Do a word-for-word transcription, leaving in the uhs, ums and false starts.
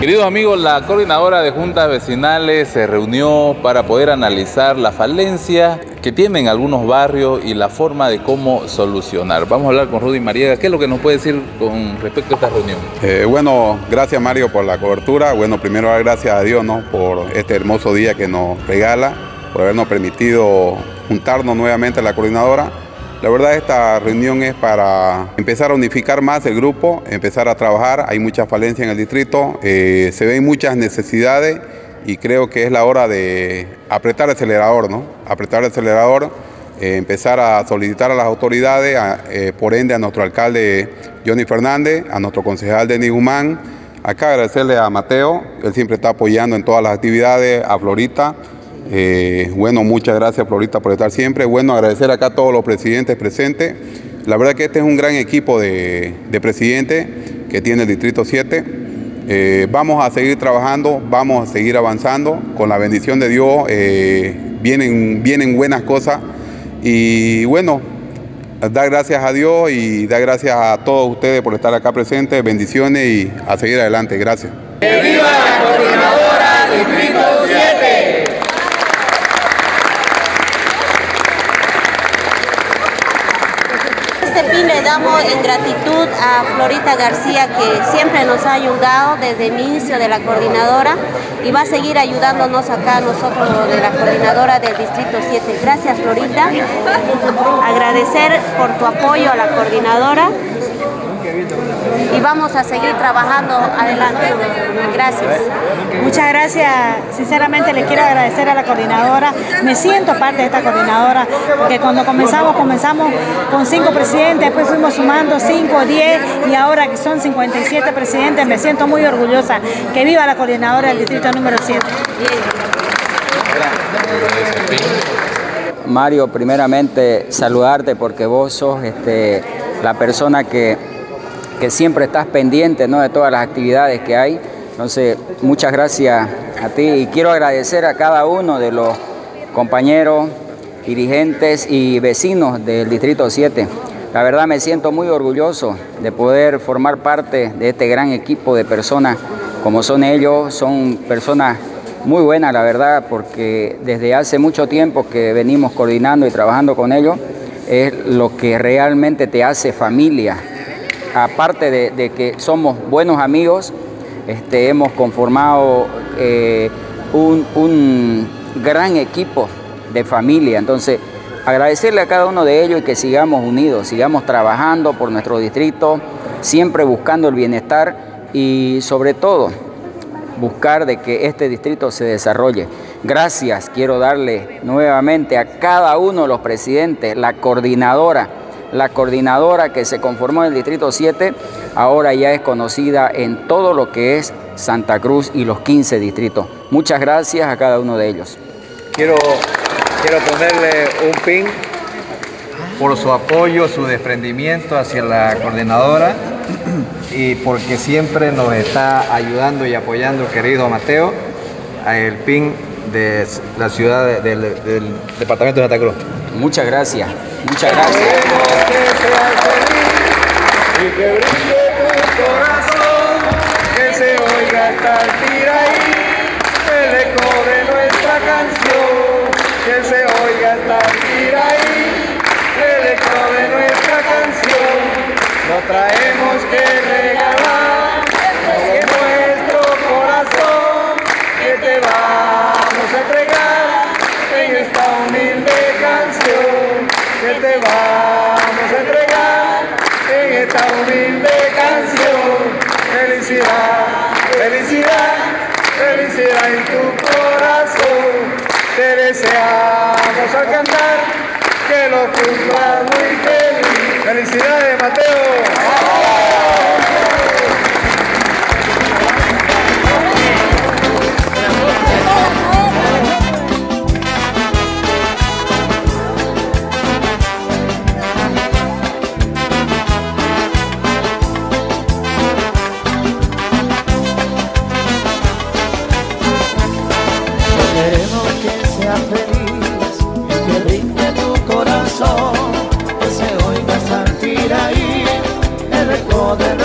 Queridos amigos, la coordinadora de juntas vecinales se reunió para poder analizar la falencia que tienen algunos barrios y la forma de cómo solucionar. Vamos a hablar con Rudy Mariega. ¿Qué es lo que nos puede decir con respecto a esta reunión? Eh, bueno, gracias Mario por la cobertura. Bueno, primero dar gracias a Dios, ¿no?, por este hermoso día que nos regala, por habernos permitido juntarnos nuevamente a la coordinadora. La verdad, esta reunión es para empezar a unificar más el grupo, empezar a trabajar. Hay mucha falencia en el distrito, eh, se ven muchas necesidades y creo que es la hora de apretar el acelerador, ¿no? Apretar el acelerador, eh, empezar a solicitar a las autoridades, a, eh, por ende a nuestro alcalde Johnny Fernández, a nuestro concejal Denis Guzmán. Acá agradecerle a Mateo, él siempre está apoyando en todas las actividades, a Florita. Eh, bueno, muchas gracias Florita por estar siempre. Bueno, agradecer acá a todos los presidentes presentes. La verdad que este es un gran equipo de, de presidentes que tiene el Distrito siete. Eh, vamos a seguir trabajando, vamos a seguir avanzando. Con la bendición de Dios eh, vienen, vienen buenas cosas. Y bueno, dar gracias a Dios y dar gracias a todos ustedes por estar acá presentes. Bendiciones y a seguir adelante. Gracias. ¡Que viva la coordinadora Distrito siete! Este fin le damos en gratitud a Florita García, que siempre nos ha ayudado desde el inicio de la coordinadora y va a seguir ayudándonos acá nosotros de la coordinadora del Distrito siete. Gracias Florita, agradecer por tu apoyo a la coordinadora y vamos a seguir trabajando adelante. Gracias. Muchas gracias, sinceramente le quiero agradecer a la coordinadora, me siento parte de esta coordinadora, porque cuando comenzamos, comenzamos con cinco presidentes, después fuimos sumando cinco, diez y ahora que son cincuenta y siete presidentes, me siento muy orgullosa. Que viva la coordinadora del distrito número siete. Mario, primeramente saludarte porque vos sos este, la persona que, que siempre estás pendiente, ¿no?, de todas las actividades que hay. Entonces, muchas gracias a ti y quiero agradecer a cada uno de los compañeros, dirigentes y vecinos del Distrito siete. La verdad me siento muy orgulloso de poder formar parte de este gran equipo de personas como son ellos. Son personas muy buenas, la verdad, porque desde hace mucho tiempo que venimos coordinando y trabajando con ellos, es lo que realmente te hace familia. Aparte de, de que somos buenos amigos, Este, hemos conformado eh, un, un gran equipo de familia. Entonces, agradecerle a cada uno de ellos y que sigamos unidos, sigamos trabajando por nuestro distrito, siempre buscando el bienestar y sobre todo buscar de que este distrito se desarrolle. Gracias, quiero darle nuevamente a cada uno de los presidentes, la coordinadora, la coordinadora que se conformó en el Distrito siete, ahora ya es conocida en todo lo que es Santa Cruz y los quince distritos. Muchas gracias a cada uno de ellos. Quiero, quiero ponerle un pin por su apoyo, su desprendimiento hacia la coordinadora y porque siempre nos está ayudando y apoyando, querido Mateo, el pin de la ciudad de, de, de, del departamento de Santa Cruz. Muchas gracias, muchas gracias. Y que brille tu corazón, que se oiga hasta el Piraí, el eco de nuestra canción, que se oiga hasta el Piraí, el eco de nuestra canción. No traemos que regalar, es nuestro corazón, que te vamos a entregar en esta humilde canción, que te vamos a entregar en esta humilde canción. Felicidad, felicidad, felicidad en tu corazón. Te deseamos al cantar que lo cumplas muy feliz. Felicidades, Mateo. Queremos que sea feliz y que brinde tu corazón, que se oiga sentir ahí el eco de